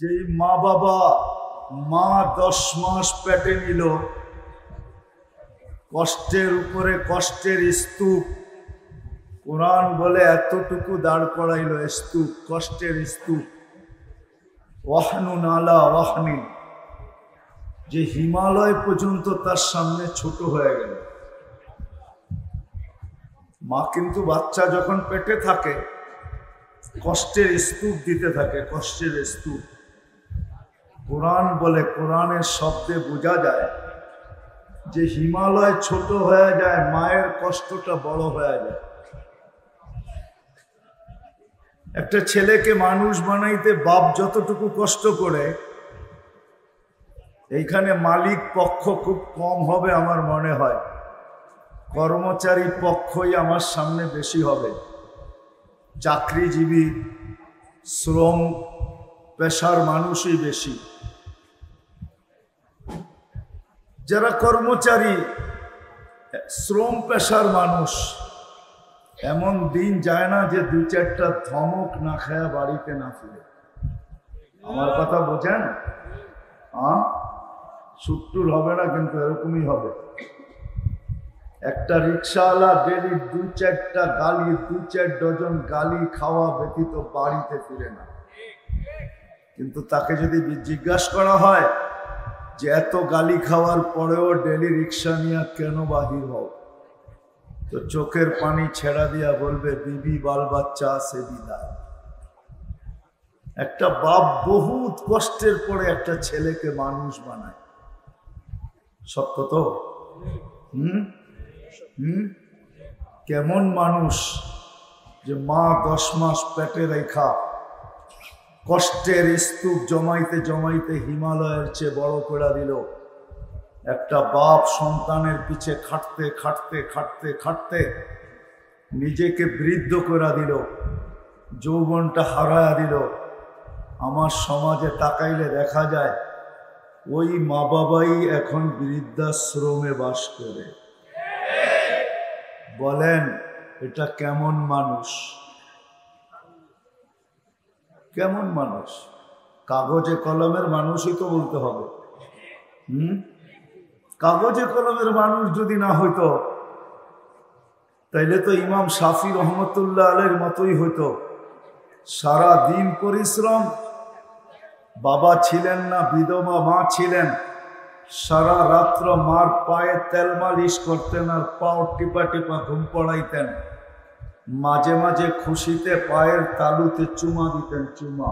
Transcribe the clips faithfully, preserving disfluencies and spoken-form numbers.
যেই মা বাবা মা দশ মাস পেটে নিল, কষ্টের উপরে কষ্টের স্তূপ, কোরআন বলে এতটুকু দাঁড় করাইল স্তূপ, কষ্টের স্তূপ, ওয়াহনু নালা ওয়াহনি, যে হিমালয় পর্যন্ত তার সামনে ছোট হয়ে গেল। মা কিন্তু বাচ্চা যখন পেটে থাকে কষ্টের স্তূপ দিতে থাকে, কষ্টের স্তূপ। কোরআন বলে, কোরআনের শব্দে বোঝা যায় যে হিমালয় ছোট হয়ে যায়, মায়ের কষ্টটা বড় হয়ে যায়। একটা ছেলেকে মানুষ বানাইতে বাপ যতটুকু কষ্ট করে, এইখানে মালিক পক্ষ খুব কম হবে আমার মনে হয়, কর্মচারী পক্ষই আমার সামনে বেশি হবে। চাকরিজীবী শ্রম পেশার মানুষই বেশি। যারা কর্মচারী শ্রম পেশার মানুষ, এমন দিন যায় না যে দুই চারটা ধমক না খায়া বাড়িতে না ফিরে। আমার কথা বোঝেন? হ্যাঁ, সুট্টুর হবে না কিন্তু এরকমই হবে। একটা রিক্সাওয়ালা ডেলি দুই চারটা গালি, দুই চার ডজন গালি খাওয়া ব্যতীত বাড়িতে ফিরে না। কিন্তু তাকে যদি জিজ্ঞাসা করা হয় যে এত গালি খাওয়ার পরেও ডেলি রিক্সা নিয়ে কেন বাহির হও, তো চোখের পানি ছেড়া দিয়া বলবে বিবি বাল বাচ্চা আছে বিদায়। একটা বাপ বহুত কষ্টের পরে একটা ছেলেকে মানুষ বানায়। সত্য তো? হুম হুম কেমন মানুষ যে মা দশ মাস পেটে রেখা কষ্টের স্তূপ জমাইতে জমাইতে হিমালয়ের চেয়ে বড় করে দিল। একটা বাপ সন্তানের পিছে খাটতে খাটতে খাটতে খাটতে নিজেকে বৃদ্ধ করে দিল, যৌবনটা হারায়া দিল। আমার সমাজে তাকাইলে দেখা যায় ওই মা বাবাই এখন বৃদ্ধাশ্রমে বাস করে। বলেন এটা কেমন মানুষ? কেমন মানুষ? কাগজে কলমের মানুষই তো বলতে হবে। হুম কাগজে কলমের মানুষ যদি না হইতো তাইলে তো ইমাম শাফি রহমতুল্লাহ আলাইহির মতোই হইতো। সারা দিন পরিশ্রম, বাবা ছিলেন না, বিধবা মা ছিলেন, সারা রাত্র মার পায়ে তেল মালিশ করতেন আর পাও টিপা টিপা ঘুম পড়াইতেন। মাঝে মাঝে খুশিতে পায়ের তালুতে চুমা দিতেন, চুমা।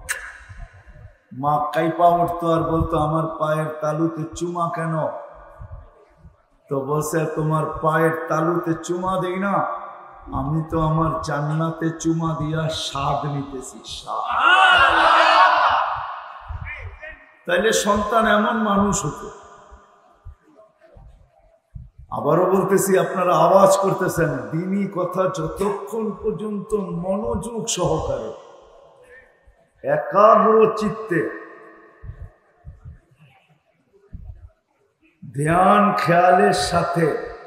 মা কাইপা উঠতো আর বলতো আমার পায়ের তালুতে চুমা কেন? তো বলছে তোমার পায়ের তালুতে চুমা দেই না, আমি তো আমার জান্নাতে চুমা দিয়া স্বাদ নিতেছি, স্বাদ। তাইলে সন্তান এমন মানুষ হতো। আবারও বলতেছি, আপনারা আওয়াজ করতেছেন, দ্বীনি কথা যতক্ষণ পর্যন্ত মনোযোগ সহকারে একাগ্র চিত্তে ধ্যান খেয়ালের সাথে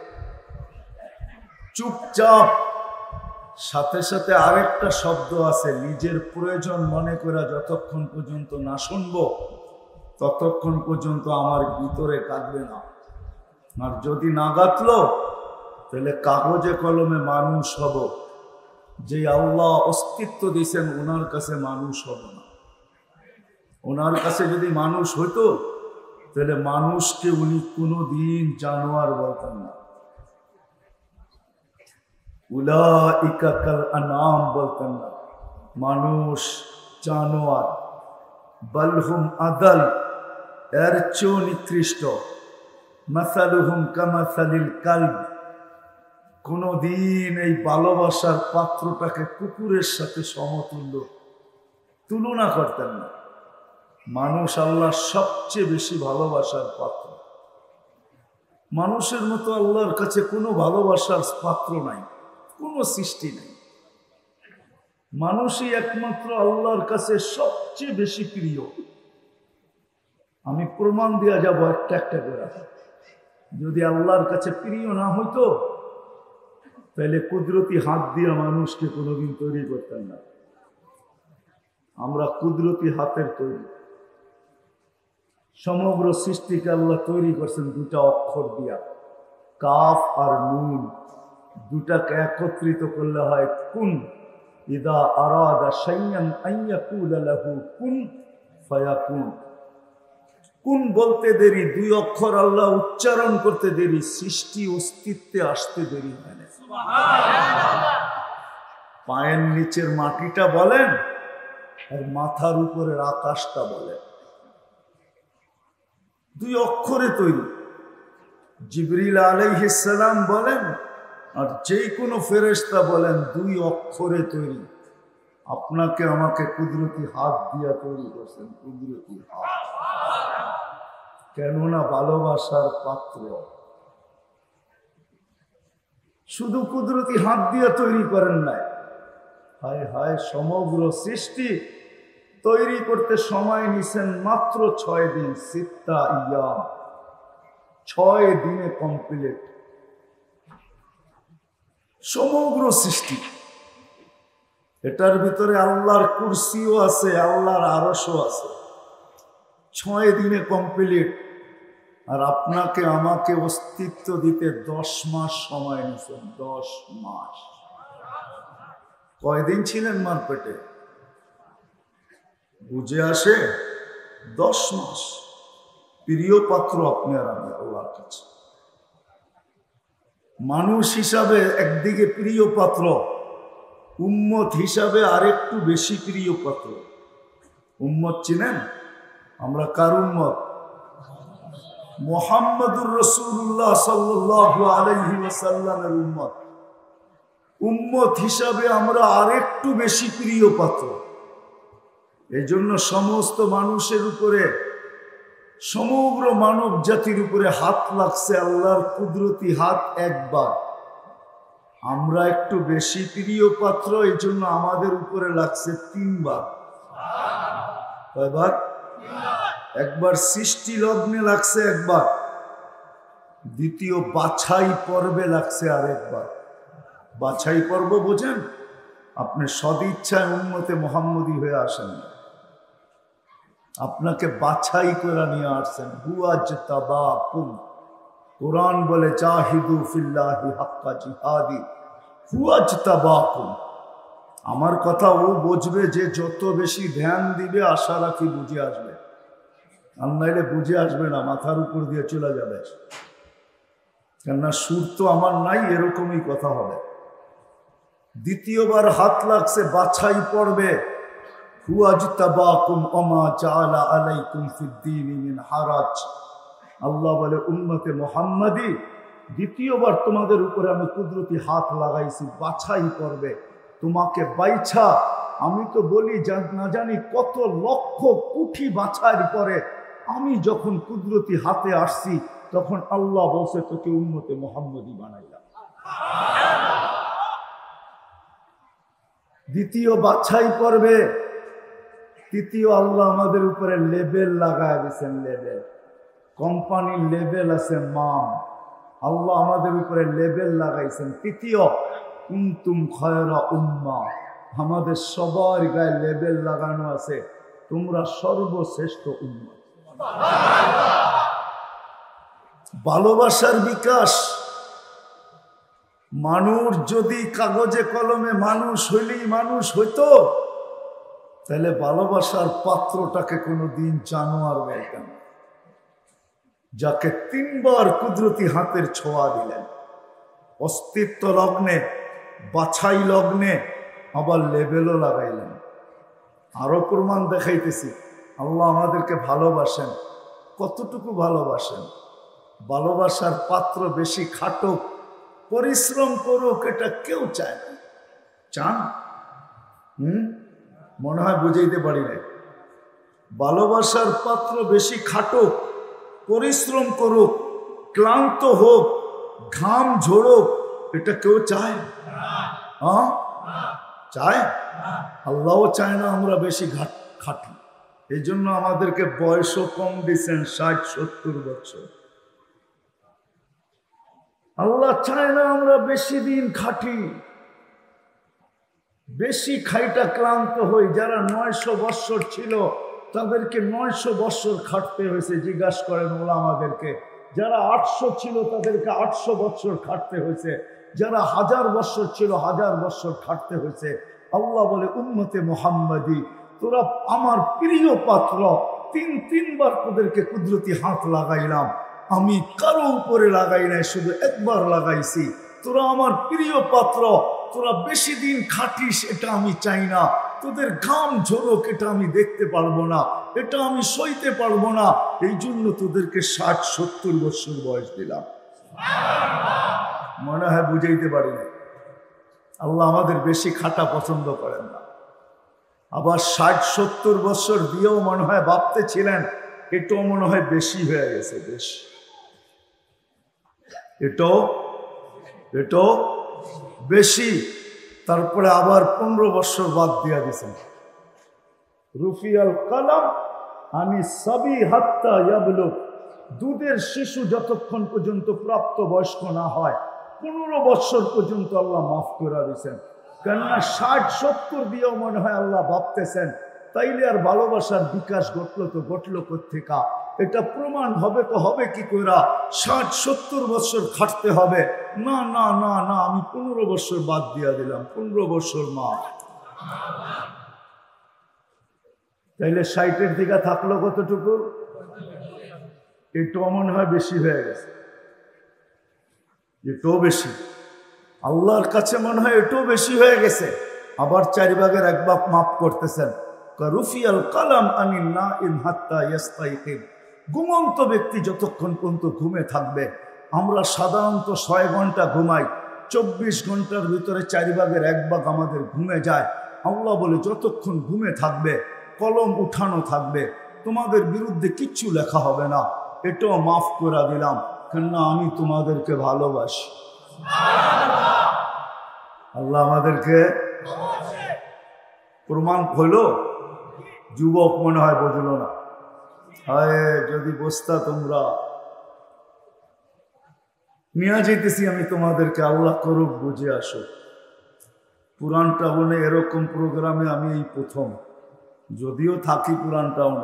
চুপচাপ, সাথে সাথে আরেকটা শব্দ আছে, নিজের প্রয়োজন মনে করে যতক্ষণ পর্যন্ত না শুনবো ততক্ষণ পর্যন্ত আমার ভিতরে কাঁদবে না। আর যদি না গাতলো তাহলে কাগজে কলমে মানুষ হব, যে আল্লাহ অস্তিত্ব দিয়েছেন ওনার কাছে মানুষ হব না। ওনার কাছে যদি মানুষ হইতো তাহলে মানুষকে উনি কোনোদিন জানোয়ার বলতেন না, উলাইকা কাল আনাম বলতেন না। মানুষ জানোয়ার, বালহুম আদাল, এর চেয়েও নিকৃষ্ট। মাসালুহুম কামাসালিল কালব, কোনদিন এই ভালোবাসার পাত্রটাকে কুকুরের সাথে সমতুল্য তুলনা করতেন না। মানুষ আল্লাহর সবচেয়ে বেশি ভালোবাসার পাত্র। মানুষের মতো আল্লাহর কাছে কোনো ভালোবাসার পাত্র নাই, কোনো সৃষ্টি নাই। মানুষই একমাত্র আল্লাহর কাছে সবচেয়ে বেশি প্রিয়। আমি প্রমাণ দিয়া যাব একটা একটা করে। যদি আল্লাহর কাছে প্রিয় না হইতো তাহলে কুদরতি হাত দিয়ে মানুষকে কোনোদিন তৈরি করতেন না। আমরা কুদরতি হাতের তৈরি। সমগ্র সৃষ্টিকে আল্লাহ তৈরি করছেন দুটা অক্ষর দিয়া, কাফ আর নুন। দুটাকে একত্রিত করলে হয় কুন। ইদা আরাদা শাইআন আন ইয়াকুলা লাহু কুন ফায়াকুন। কুন বলতে দেরি, দুই অক্ষর আল্লাহ উচ্চারণ করতে দেরি, সৃষ্টি অস্তিত্বে আসতে দেরি হয় না। পায়ের নিচের মাটিটা বলেন আর মাথার উপরের আকাশটা বলেন, দুই অক্ষরে তৈরি। জিবরিল আলাইহিস সালাম বলেন আর যে কোনো ফেরেশতা বলেন দুই অক্ষরে তৈরি। আপনাকে আমাকে কুদরতি হাত দিয়া তৈরি করছেন, কুদরতি হাত। কেননা ভালোবাসার পাত্র। শুধু কুদরতি হাত দিয়া তৈরি করেন নাই, হায় হায় সমগ্র সৃষ্টি তৈরি করতে সময় নিছেন মাত্র ছয় দিন। সিত্তা ইয়াম, ছয় দিনে কমপ্লিট সমগ্র সৃষ্টি। এটার ভিতরে আল্লাহর কুরসিও আছে, আল্লাহর আরশও আছে। ছয় দিনে কমপ্লিট। আর আপনাকে আমাকে অস্তিত্ব দিতে দশ মাস সময় নিছেন। দশ মাস। কয়দিন ছিলেন মার পেটে? বুঝে আসে? দশ মাস। প্রিয় পাত্র আপনি আর আমি আল্লাহর কাছে। মানুষ হিসাবে একদিকে প্রিয় পাত্র, উম্মত হিসাবে আরেকটু বেশি প্রিয় পাত্র। উম্মত চিনেন? আমরা কার উম্মত? মুহাম্মদুর রাসূলুল্লাহ সাল্লাল্লাহু আলাইহি ওয়াসাল্লামের উম্মত। উম্মত হিসাবে আমরা আরেকটু বেশি প্রিয় পাত্র। এই জন্য সমস্ত মানুষের উপরে, সমগ্র মানব জাতির উপরে হাত লাগছে আল্লাহর কুদরতি হাত একবার। আমরা একটু বেশি প্রিয় পাত্র, এই জন্য আমাদের উপরে লাগছে তিনবার। কয়বার? একবার সৃষ্টি লগ্নে লাগছে একবার, দ্বিতীয় বাছাই পর্বে লাগছে আরেকবার। বাছাই পর্ব বোঝেন? আপনি সদিচ্ছায় উম্মতে মুহাম্মদী হয়ে আসেন না, আপনাকে বাছাই করে নিয়ে আসছেন। হুয়াজতাবাকুম, কোরআন বলে জাহিদু ফিল্লাহি হাক্কা জিহাদি। হুয়াজতাবাকুম, আমার কথা ও বুঝবে যে যত বেশি ধ্যান দিবে আশা রাখি বুঝে আসবে। আর নাইলে বুঝে আসবে না, মাথার উপর দিয়ে চলে যাবে। কেননা সুর তো আমার নাই, এরকমই কথা হবে। দ্বিতীয়বার হাত লাগছে বাছাই পড়বে। হুয়াজতাবাকুম ওমা জাআলা আলাইকুম ফিদ্দীনি মিন হারাজ। আল্লাহ বলে উম্মতে মুহাম্মাদি, দ্বিতীয়বার তোমাদের উপরে আমি কুদরতি হাত লাগাইছি, বাছাই করবে। তোমাকে বাইছা, আমি তো বলি না জানি কত লক্ষ কোটি বাছাইয়ের পরে আমি যখন কুদরতি হাতে আসছি, তখন আল্লাহ বলছে তোকে উম্মতে মুহাম্মাদি বানাইলাম। দ্বিতীয় বাছাই করবে। তৃতীয় আল্লাহ আমাদের উপরে লেবেল লাগায় দিয়েছেন। লেবেল, কোম্পানির লেবেল আছে মাম, আল্লাহ আমাদের উপরে লেবেল লাগাইছেন। তৃতীয় কুনতুম খায়রা উম্মাহ, আমাদের সবার গায়ে লেবেল লাগানো আছে, তোমরা সর্বশ্রেষ্ঠ উম্মাহ। ভালোবাসার বিকাশ। মানুষ যদি কাগজে কলমে মানুষ হইলেই মানুষ হইতো, তাহলে ভালোবাসার পাত্রটাকে কোনোদিন জানোয়ার বলতেন, যাকে তিনবার কুদরতি হাতের ছোঁয়া দিলেন। অস্তিত্ব লগ্নে, বাছাই লগ্নে, আবার লেবেলও লাগাইলেন। আরো প্রমাণ দেখাইতেছি আল্লাহ আমাদেরকে ভালোবাসেন। কতটুকু ভালোবাসেন? ভালোবাসার পাত্র বেশি খাটুক, পরিশ্রম করুক, এটা কেউ চায় না। চান? হুম মনে হয় বুঝাইতে পারি না। ভালোবাসার পাত্র বেশি খাটুক, পরিশ্রম করুক, ক্লান্ত হোক, ঘাম ঝরুক, এটা কেউ চায়? হ্যাঁ চায়? আল্লাহও চায় না আমরা বেশি খাটি। এই জন্য আমাদেরকে বয়সও কম দিচ্ছেন, ষাট সত্তর বছর। আল্লাহ চায় না আমরা বেশি দিন খাটি। বেশি খাইটা ক্লান্ত হই। যারা নয়শো বৎসর ছিল তাদেরকে নয়শো বৎসর খাটতে হয়েছে, জিজ্ঞাসা করেন ওলামাদেরকে। যারা আটশো ছিল তাদেরকে আটশো বৎসর খাটতে হয়েছে, যারা হাজার বৎসর ছিল হাজার বৎসর খাটতে হয়েছে। আল্লাহ বলে, উম্মতে মুহাম্মাদি, তোরা আমার প্রিয় পাত্র, তিন তিনবার তোদেরকে কুদরতি হাত লাগাইলাম, আমি কারো উপরে লাগাই নাই, শুধু একবার লাগাইছি। তোরা আমার প্রিয় পাত্র, তোরা বেশি দিন খাটিস এটা আমি চাই না, তোদের ঘাম ঝরোক এটা আমি দেখতে পারবো না, এটা আমি সইতে পারবো না, এই জন্য তোদেরকে ষাট সত্তর বছর বয়স দিলাম। মনে হয় বুঝাইতে পারি না। আল্লাহ আমাদের বেশি খাটা পছন্দ করেন না। আবার ষাট সত্তর বছর দিয়েও মনে হয় ভাবতে ছিলেন এটাও মনে হয় বেশি হয়ে গেছে, বেশি, এটাও এটাও বেশি। তারপরে আবার পনেরো বছর বাদ দিয়া দিয়েছেন। রুফিয়াল কালাম আমি সবই হাত্তা ইয়াবলুগ, দুধের শিশু যতক্ষণ পর্যন্ত প্রাপ্ত বয়স্ক না হয় পনেরো বছর পর্যন্ত আল্লাহ মাফ করে দিয়েছেন। কেননা ষাট সত্তর দিয়েও মনে হয় আল্লাহ ভাবতেছেন তাইলে আর ভালোবাসার বিকাশ ঘটলো তো ঘটলো কোত্থেকা, এটা প্রমাণ হবে তো হবে কি কইরা, ষাট সত্তর বছর খাটতে হবে। না না না না, আমি পনেরো বছর বাদ দিয়া দিলাম, পনেরো বছর মাফ। তাইলে ষাটের দিকে থাকলো কতটুকু? এটাও মনে হয় বেশি হয়ে গেছে, এটাও বেশি। আল্লাহর কাছে মনে হয় এটাও বেশি হয়ে গেছে। আবার চারি ভাগের এক ভাগ মাফ করতেছেন। রুফিয়াল কালাম আনিন নাইম হাত্তা ইয়াস্তাইকিন, ঘুমন্ত ব্যক্তি যতক্ষণ পর্যন্ত ঘুমে থাকবে। আমরা সাধারণত ছয় ঘন্টা ঘুমাই, চব্বিশ ঘন্টার ভিতরে চারি ভাগের এক ভাগ আমাদের ঘুমে যায়। আল্লাহ বলে যতক্ষণ ঘুমে থাকবে কলম উঠানো থাকবে, তোমাদের বিরুদ্ধে কিচ্ছু লেখা হবে না, এটাও মাফ করে দিলাম, কেননা আমি তোমাদেরকে ভালোবাসি। আল্লাহ আমাদেরকে প্রমাণ হইল। যুবক মনে হয় বুঝল না। হায় যদি বসতা তোমরা, নিয়ে যেতেছি আমি তোমাদেরকে, আল্লাহ করুক বুঝে আসো। পুরান টাউনে এরকম প্রোগ্রামে আমি এই প্রথম, যদিও থাকি পুরান টাউনে,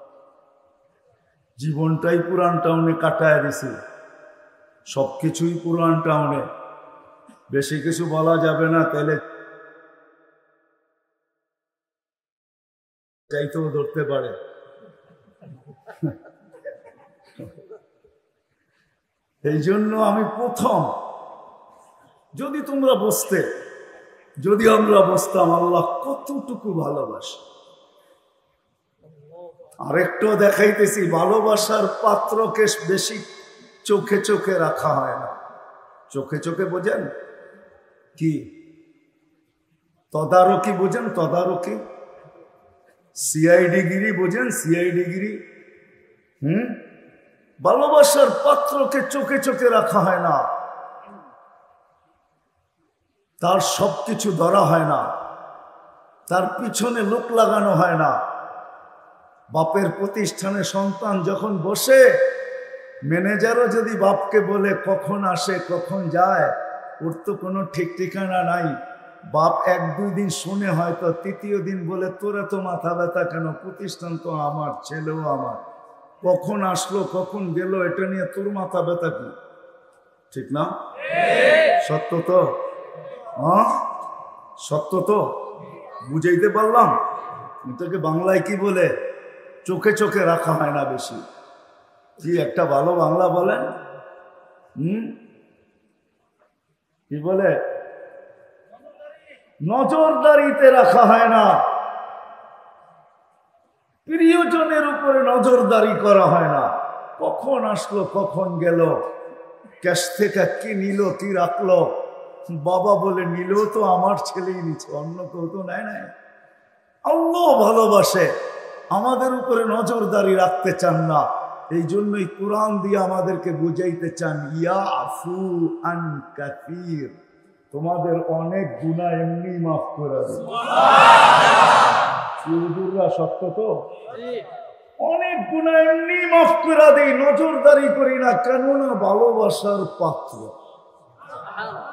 জীবনটাই পুরান টাউনে কাটায় দিছি, সব কিছুই পুরান টাউনে, বেশি কিছু বলা যাবে না, তাহলে চাইতেও ধরতে পারে। এই জন্য আমি প্রথম, যদি তোমরা বসতে, যদি আমরা বসতাম, আল্লাহ কতটুকু ভালোবাসে। আরেকটু দেখাইতেছি, ভালোবাসার পাত্রকে বেশি চোখে চোখে রাখা হয় না। চোখে চোখে বোঝেন কি? তদারকি বোঝেন? তদারকি, সিআইডিগিরি বোঝেন? সিআইডিগিরি। হুম, ভালোবাসার পাত্রকে চোখে চোখে রাখা হয় না, তার সবকিছু ধরা হয় না, তার পিছনে লোক লাগানো হয় না। বাপের প্রতিষ্ঠানে সন্তান যখন বসে, ম্যানেজারও যদি বাপকে বলে কখন আসে কখন যায়, ওর তো কোনো ঠিক ঠিকানা নাই। বাপ এক দুই দিন শুনে হয়তো তৃতীয় দিন বলে তোরা তো মাথা ব্যথা কেন, প্রতিষ্ঠান তো আমার, ছেলেও আমার, কখন আসলো কখন গেল এটা নিয়ে তোর মাথা ব্যথা কি? ঠিক না? সত্য তো? হ্যাঁ সত্য তো? বুঝাইতে পারলাম? তোকে বাংলায় কি বলে? চোখে চোখে রাখা হয় না বেশি। কি একটা ভালো বাংলা বলেন? হুম, কি বলে? নজরদারিতে রাখা হয় না, প্রিয়জনের উপরে নজরদারি করা হয় না। কখন আসলো কখন গেল, ক্যাশ থেকে কি নিল কি রাখলো, বাবা বলে নিল তো আমার ছেলেই নিচ্ছে, অন্য কেউ তো নেয় নাই। আল্লাহ ভালোবাসে, আমাদের উপরে নজরদারি রাখতে চান না। এই জন্যই কোরআন দিয়ে আমাদেরকে বুঝাইতে চান, ইয়াফু আন কাসীর, তোমাদের অনেক গুনাহ এমনি মাফ করে দেব। হুজুররা সত্য তো? অনেক গুনাহ এমনি মাফ করে দেই, নজরদারি করি না, কেননা ভালোবাসার পাত্র।